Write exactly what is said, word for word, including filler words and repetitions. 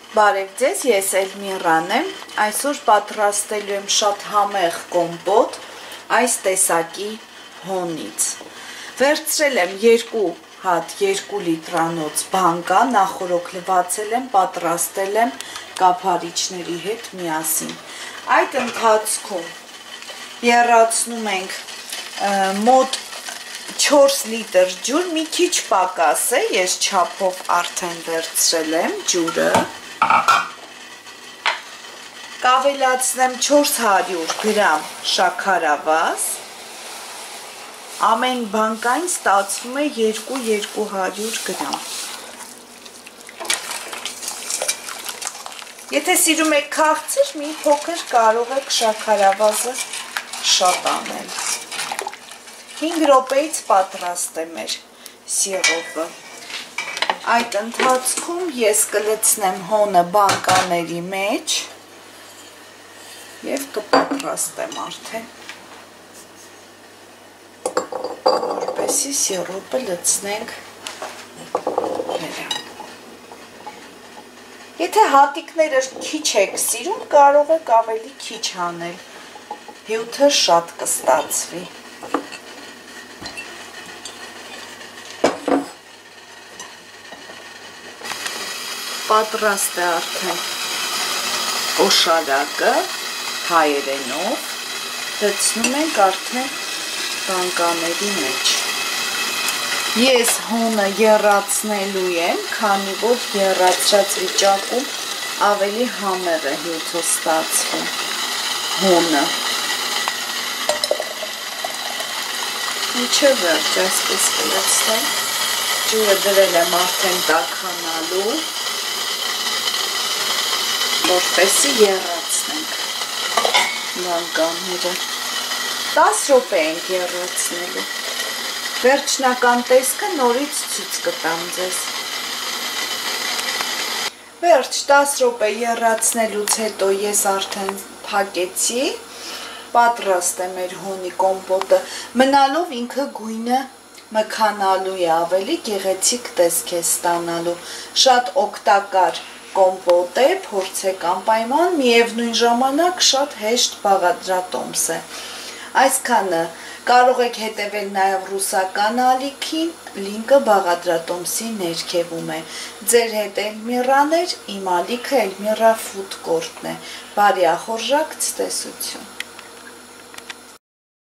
Բարև ձեզ, ես Էլմիրան եմ, այսօր պատրաստելու եմ շատ համեղ կոմպոտ այս տեսակի հոնից։ Վերցրել եմ երկու հատ երկու լիտրանոց բանկա, նախորոք լվացել եմ, պատրաստել եմ կափարիչների հետ միասին։ Այդ ընթացքում եռացնում ենք մոտ չորս լիտր ջուր, մի քիչ պակաս է, ես չափով արդեն վերցրել եմ ջուրը։ Կավելացնեմ չորս հարյուր գրամ շաքարավազ, ամեն բանկային ստացվում է երկու երկու հարյուր գրամ։ Եթե սիրում եք քաղցր, մի փոքր կարող եք շաքարավազը շատ անել։ հինգ րոպեից պատրաստ է մեր սիրոպը։ Այդ ընթացքում ես կլցնեմ հոնը բանկաների մեջ և կպատրաստեմ արդեն, որպեսզի սիրոպը լցնենք վերա։ Եթե հատիկները քիչ եք սիրում, կարող եք ավելի քիչ անել, հյութը շատ կստացվի։ Պատրաստ է արդեն օշարակը հայերենով, լցնում ենք արդեն բանկաների մեջ։ Ես հոնը եռացնելու եմ, քանի որ եռացրած վիճակում ավելի համեղ է հյութը ստացվում հոնը։ Մինչև վերջ այսպես կլցնեմ, ջուրը դրել եմ արդեն տաքանալու, որպեսզի եռացնենք բանկաները։ տաս րոպե ենք եռացնելու։ Վերջնական տեսքը նորից ցույց կտամ ձեզ։ Վերջ տաս րոպե եռացնելուց հետո ես արդեն փակեցի, պատրաստ է մեր հոնի կոմպոտը, մնալով ինքը գույնը մքանալու է, ավելի գեղեցիկ տեսք է ստանալու, շատ օգտակար կոմպոտ է, փորձեք անպայման, միևնույն ժամանակ շատ հեշտ բաղադրատոմս է։ Այսքանը կարող եք հետևել նաև ռուսական ալիքին, լինկը բաղադրատոմսի ներքևում է։ Ձեր հետ Էլմիրան էր, իմ ալիքը Էլմիրա ֆուդ կորտն է։ Բարի ախորժակ ցտեսություն։